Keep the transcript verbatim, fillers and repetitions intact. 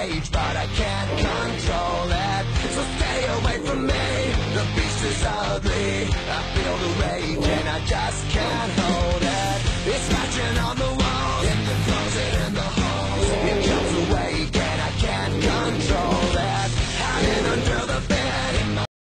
rage, but I can't control it. So stay away from me, the beast is ugly. I feel the rage and I just can't hold